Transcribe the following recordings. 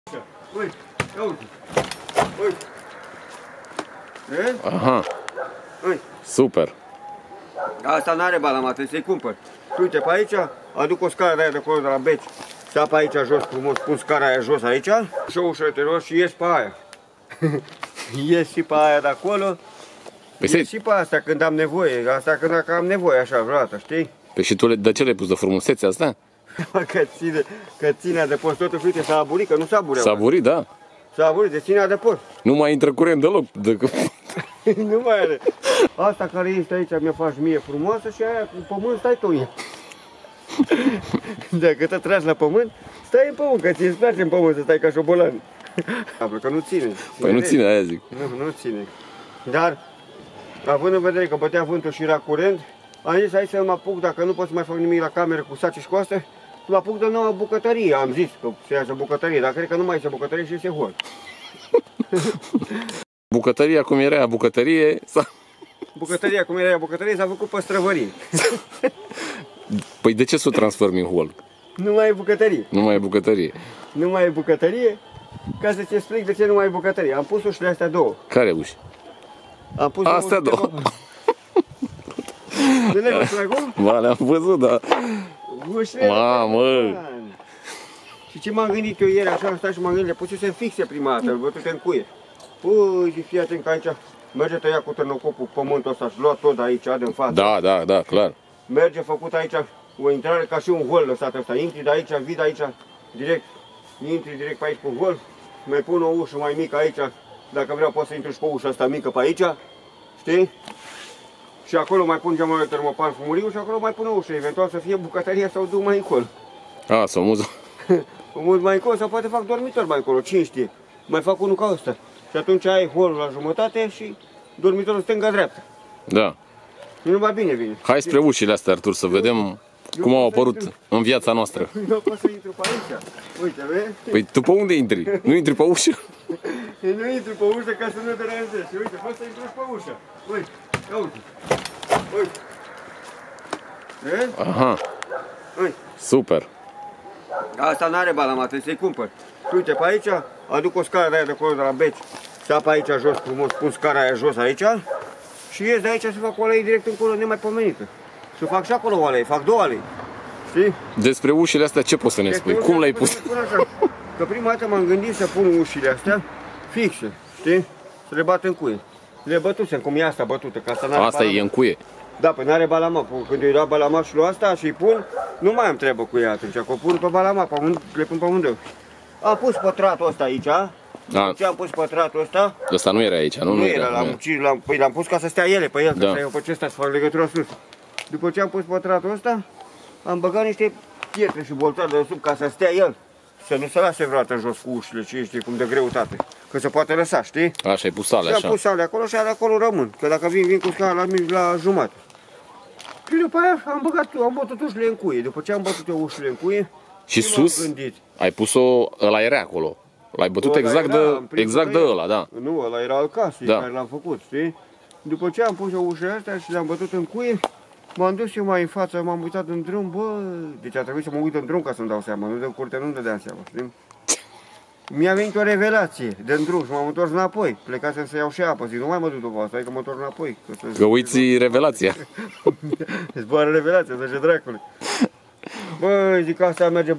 Uite, ia uite. Uite. Vezi? Aha. Uite. Super. Asta n-are balama, trebuie să-i cumpăr. Uite, pe aici aduc o scară de aia de acolo de la Beci. Sta pe aici jos frumos, pun scara aia jos aici și o ușă de jos și ies pe aia. Ies și pe aia de acolo. Ies și pe asta când am nevoie, asta când am nevoie așa vreodată, știi? Păi și tu de ce le-ai pus, de frumusețe asta? Că ținea de post, totuși, uite, s-a aburit, că nu s-a aburit. S-a aburit, da. S-a aburit, de ținea de post. Nu mai intră curent deloc. Nu mai are. Asta care este aici mi-o faci mie frumoasă și aia cu pământ stai tu în ea. Dacă te tragi la pământ, stai în pământ, că ți-ți place în pământ să stai ca șobolan. Că nu ține. Păi nu ține, aia zic. Nu ține. Dar, având în vedere că bătea vântul și era curent, am zis hai să mă apuc, dacă nu pot să mai fac nimic la cameră cu saci și cu astea, să mă apuc de nouă bucătărie. Am zis că se iasă bucătărie, dar cred că nu mai este bucătărie și este hol. Bucătăria cum era bucătărie Bucătăria cum era bucătărie s-a făcut păstrăvărie. Păi de ce să o transformi în hol? Nu mai e bucătărie. Nu mai e bucătărie. Nu mai e bucătărie, ca să-ți explic de ce nu mai e bucătărie. Am pus ușile astea două. Care uși? Am pus astea două. Nu le-ai văzut acum? Ba, le-am văzut, da. Ușile. Mamă! Și ce m-am gândit eu ieri, așa am stat și m-am gândit, le pusesem fixe prima dată, îl bătute în cuie. Păi, și fii atent că aici merge tăia cu târnăcopul pământul ăsta și lua tot de aici, din față. Da, clar. Merge făcut aici o intrare ca și un hol lăsat ăsta. Intri de aici, vii de aici, direct, intri direct pe aici pe hol, mai pun o ușă mai mică aici, dacă vreau pot să intru și pe ușa asta mică pe aici, știi? Și acolo mai pun geamul de termopan fumuriu și acolo mai pun o ușă, eventual să fie bucătăria sau duc mai încolo. A, să o muză. Mult mai încolo sau poate fac dormitor mai încolo, cine știe. Mai fac unul ca ăsta. Și atunci ai holul la jumătate și dormitorul stânga-dreapta. Da. Numai bine vine. Hai spre ușile astea, Artur, să vedem cum au apărut în viața noastră. Eu pot să intru pe aici. Uite, vezi? Păi tu pe unde intri? Nu intri pe ușă? Nu intru pe ușă ca să nu deranjezi. Uite, poți să intru și pe ușă. Uite, ia uite. Uite. Vezi? Aha. Uite. Super. Asta n-are balama, trebuie să-i cumpăr. Uite, pe aici aduc o scară de aia de acolo de la Beci. Sta pe aici jos frumos, pun scara aia jos aici. Și ies de aici să fac o alei direct încolo nemaipomenită. Să fac și acolo o alei, fac două alei. Știi? Despre ușile astea ce poți să ne spui? Cum le-ai pus? Că prima dată m-am gândit să pun ușile astea fixe, știi? Să le bat în cuie. Le bătusem, cum e asta bătută, ca să n-are Asta e în cuie. Da, păi n-are balama. Când eu dau balama și lu asta și îi pun, nu mai am treabă cu ea atunci, că o pun pe balama, le pun pe amândouă. Am pus pătratul ăsta aici, ce am pus pătratul ăsta? Ăsta nu era aici, nu? Nu era, păi l-am pus ca să stea ele pe el, da. că eu pe ăsta să fac legătura sus. După ce am pus pătratul ăsta, am băgat niște pietre și boltari de sub ca să stea el. Să nu se lase vreodată jos cu ușile, ce știi, cum de greutate. Că se poate lăsa, știi? Așa, ai pus sale, și așa. am pus sale acolo și ale acolo rămân. Că dacă vin cu scara la jumătate. Și după aia am bătut ușile în cuie. După ce am bătut eu ușile în cuie, și sus ai pus-o, ăla era acolo. L-ai bătut exact de ăla, da. Nu, ăla era al casei care l-am făcut, știi? După ce am pus eu ușile astea și le-am bătut în cuie, m-am dus eu mai în față, m-am uitat în drum, bă, deci a trebuit să mă uit în drum ca să-mi dau seama, nu de curte, nu-mi dădeam seama, știi? Mi-a venit o revelație de-n drum și m-am întors înapoi, plecasem să iau și apă, zic, nu mai mă duc după asta, hai că mă întorc înapoi. Că uiți revelația. Îți boară revelația, să-și dracule. Băi, zic, asta merge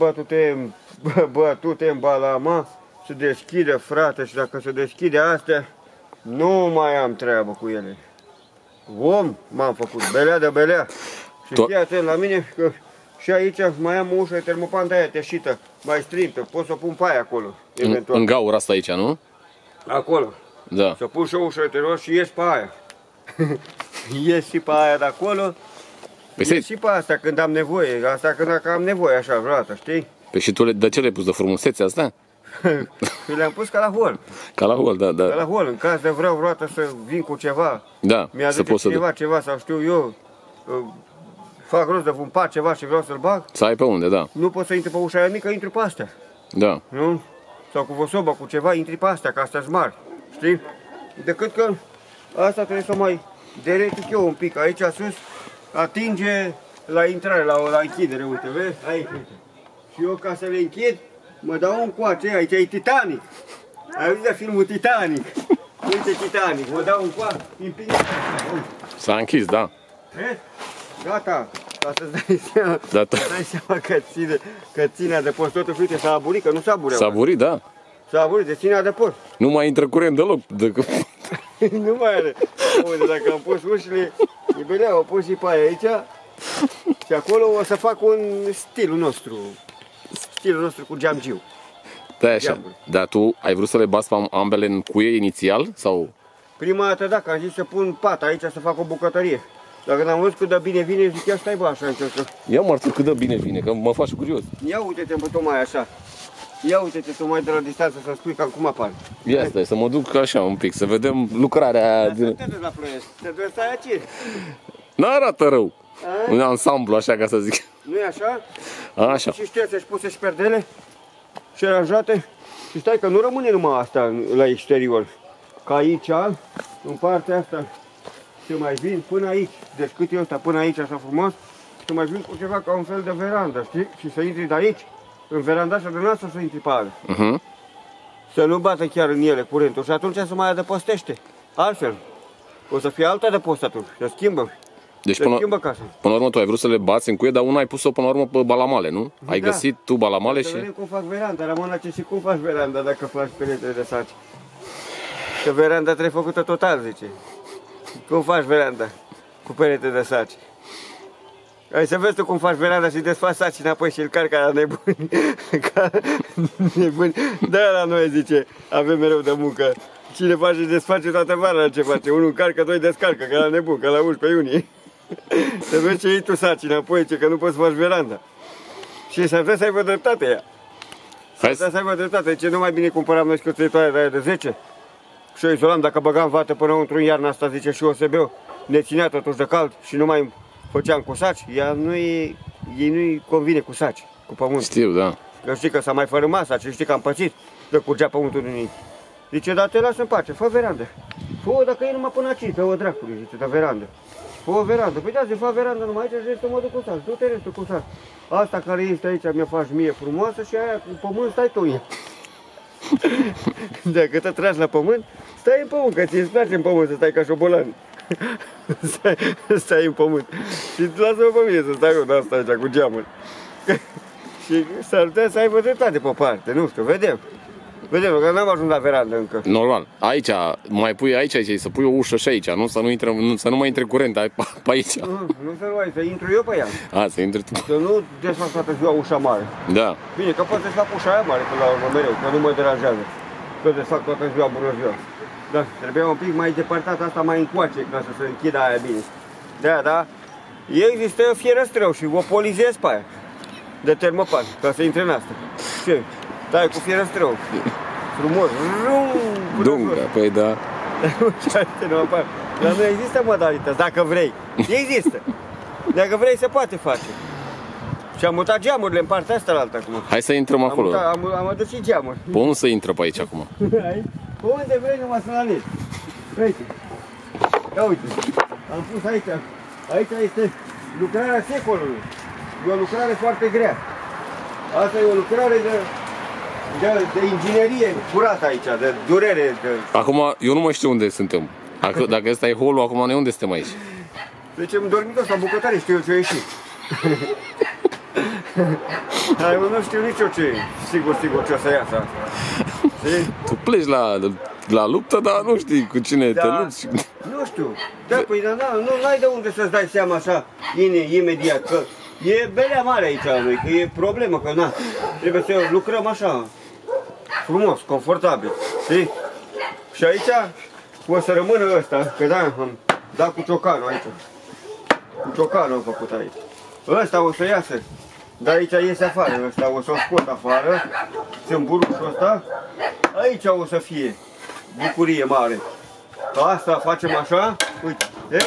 bătute în balama, se deschide, frate, și dacă se deschide astea, nu mai am treabă cu ele. Om m-am făcut, belea de belea. Și fii atent la mine, că și aici mai am o ușă de termopan de aia teșită, mai strintă, pot să o pun pe aia acolo, eventual. În gaura asta aici, nu? Acolo. Da. Să pun și o ușă de termopan și ies pe aia. Ies și pe aia de acolo. Ies și pe asta când am nevoie, asta când am nevoie așa vreodată, știi? Păi și tu de ce le-ai pus, de frumusețe asta? Le-am pus ca la hol. Ca la hol, da. Ca la hol, în caz de vreau vreodată să vin cu ceva. Da, mi-aduce ceva sau știu eu, fac rost de un pat ceva și vreau să-l bag. Să ai pe unde, da. Nu pot să intru pe ușa aia mică, intru pe astea. Da. Nu? Sau cu vosobă, cu ceva, intri pe astea, că astea-s mari. Știi? Decât că asta trebuie să mai deretic eu un pic. Aici sus atinge la intrare, la închidere, uite, vezi? Aici, uite. Și eu ca să le închid, Mă dau un coace, aici e Titanic. Ai auzit de filmul Titanic? Uite Titanic, mă dau un coace, împinge. S-a închis, da. Vezi? Gata. Ca să-ți dai seama, dai seama că ține de post. Totul, uite, s-a aburit, că nu s-a aburit. S-a aburit, da. S-a aburit, de ține de post. Nu mai intră curent deloc. Nu mai are. Uite, dacă am pus ușile, Ibelea, au pus și pe aia aici. Și acolo o să fac un stilul nostru. Stilul nostru cu geamgiu. Da, așa. Dar tu ai vrut să le bați pe ambele în cuie inițial? Sau? Prima dată, da, că am zis să pun pata aici să fac o bucătărie. Dar când am văzut cât de bine vine, zic, ia stai bă, așa încerc. Ia mărtur cât de bine vine, că mă faci curios. Ia uite-te bă, tocmai așa. Ia uite-te tu mai de la distanță să spui cam cum apare. Ia stai, să mă duc așa un pic, să vedem lucrarea. Te duci la Ploiești, te duci stai aici. N-arată rău. Un ansamblu, așa ca să zic. Nu e așa? Așa. Și știi, să-și puse și perdele și aranjate. Și stai că nu rămâne numai asta la exterior. Ca aici, în partea asta, să mai vin până aici. Deci cât e ăsta până aici așa frumos. Să mai vin cu ceva ca un fel de verandă, știi? Și să intri de aici, în veranda și de noastră să intri pe alea. Să nu bată chiar în ele curentul și atunci se mai adăpostește. Altfel, o să fie alta adăpost atunci, se schimbă. Deci până la urmă tu ai vrut să le bați în cuie, dar una ai pus-o până la urmă pe balamale, nu? Ai găsit tu balamale și... Să vedem cum fac veranda, Ramona, ce și cum faci veranda dacă faci peretele de saci. Că veranda trebuie făcută total, zice. Cum faci veranda cu perete de saci? Hai să vezi tu cum faci veranda și desfaci saci înapoi și îl carcă la nebuni. Nebuni. Da, la noi, zice, avem mereu de muncă. Cine face și desface toată vara ce face. Unul încarcă, doi descarcă, ca la nebun, ca la 11 iunie. Să vezi ce iei tu saci înapoi, ce că nu poți să faci veranda. Și s-ar putea să aibă dreptate ea. S-ar putea să aibă dreptate. Ce nu mai bine cumpăram noi scățăitoare de aia de 10? Și o izolam, dacă băgam vată până într-un iarna asta, zice, și OSB-ul, ne ținea totuși de cald și nu mai făceam cu saci. Ei nu-i convine cu saci, cu pământ. Știu, da. Că știi că s-a mai fărâmat saci, știi că am pățit, că curgea pământul din ei. Zice, dar te las în pace, fă verandă. Fă-o dacă e numai până aici, pe o dracului, zice, de verandă. Fă o verandă. Păi da, zi, fă verandă numai aici și restul mă duc cu saci. Du-te restul cu saci. Asta care este aici mi-o faci mie frumoasă și aia cu pământ stai tu în ea. Dacă te tragi la pământ, stai în pământ, că ți-ți place în pământ să stai ca șobolan. Stai în pământ. Și lasă-mă pe mine să stau eu de asta aici cu geamul. Și s-ar putea să aibă dreptate pe parte, nu știu, vedem. Vedem, că n-am ajuns la verandă încă. Normal. Aici, mai pui aici, să pui o ușă și aici, nu? Să nu mai intre curent pe aici. Nu să nu ai, să intru eu pe ea. A, să intri tu. Să nu desfac toată ziua ușa mare. Da. Bine, că pot să desfac ușa aia mare până la urmă mereu, că nu mă deranjează. Că desfac toată ziua, bună ziua. Da, trebuia un pic mai depărtat asta mai încoace, ca să se închidă aia bine. Da. Există fierăstrău și o polizez pe aia. De termopan, ca să intre în asta. Ce? Dai cu fierăstrău. Frumos. Dungă, păi da. Dar nu există modalități, dacă vrei. Există. Dacă vrei, se poate face. Și am mutat geamurile în partea asta la alta acum. Hai să intrăm acolo. Am adus și geamuri. Pe unde să intră pe aici acum? Pe unde vrei, numai să-l alegi. Uite. Ia uite. Am pus aici. Aici este lucrarea secolului. E o lucrare foarte grea. Asta e o lucrare de inginerie curată aici, de durere. Acum, eu nu mai știu unde suntem. Dacă ăsta e holul, acum noi unde suntem aici? Deci în dormitor sau bucătare știu eu ce-o ieși. Dar eu nu știu nici eu ce, sigur ce o să iasă. Tu pleci la luptă, dar nu știi cu cine te lupți. Nu știu. Da, păi nu ai de unde să-ți dai seama așa imediat, că e belea mare aici la noi, că e problemă, că na, trebuie să lucrăm așa, frumos, confortabil, știi? Și aici o să rămână ăsta, că da, am dat cu ciocanul aici. Cu ciocanul am făcut aici. Ăsta o să iasă, dar aici iese afară, ăsta o să-l scot afară, țâmburușul ăsta, aici o să fie bucurie mare. Asta facem așa, uite, vezi?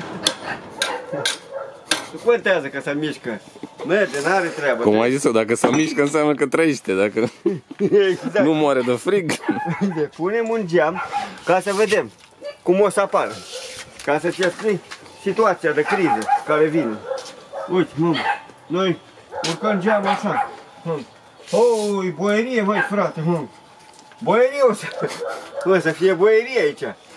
Nu contează că se mișcă. Merge, n-are treabă. Cum ai zis eu, dacă se mișcă înseamnă că trăiește, dacă exact. Nu moare de frig. Punem un geam ca să vedem cum o să apară. Ca să-ți explic situația de criză care vine. Uite, noi urcăm geamul așa. Oi, boierie, măi, frate, mă. Boierie o să fie boierie aici.